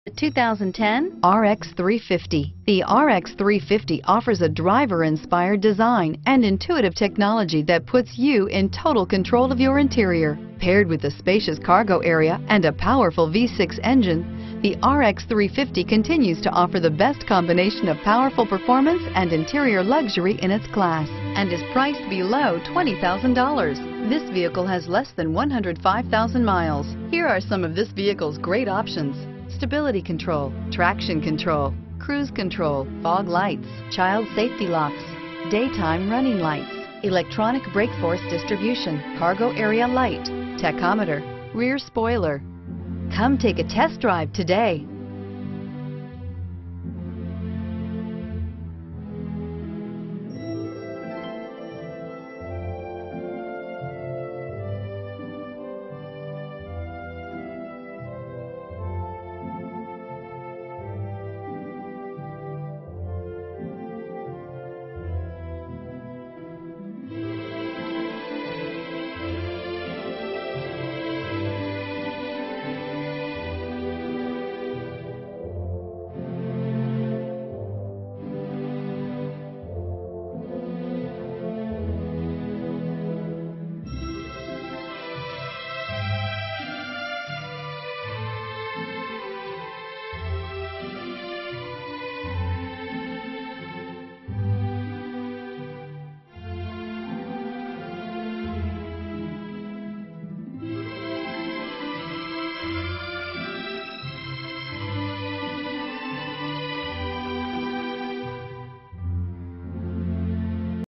The 2010 RX 350. The RX 350 offers a driver-inspired design and intuitive technology that puts you in total control of your interior. Paired with a spacious cargo area and a powerful V6 engine, the RX 350 continues to offer the best combination of powerful performance and interior luxury in its class and is priced below $20,000. This vehicle has less than 105,000 miles. Here are some of this vehicle's great options: stability control, traction control, cruise control, fog lights, child safety locks, daytime running lights, electronic brake force distribution, cargo area light, tachometer, rear spoiler. Come take a test drive today.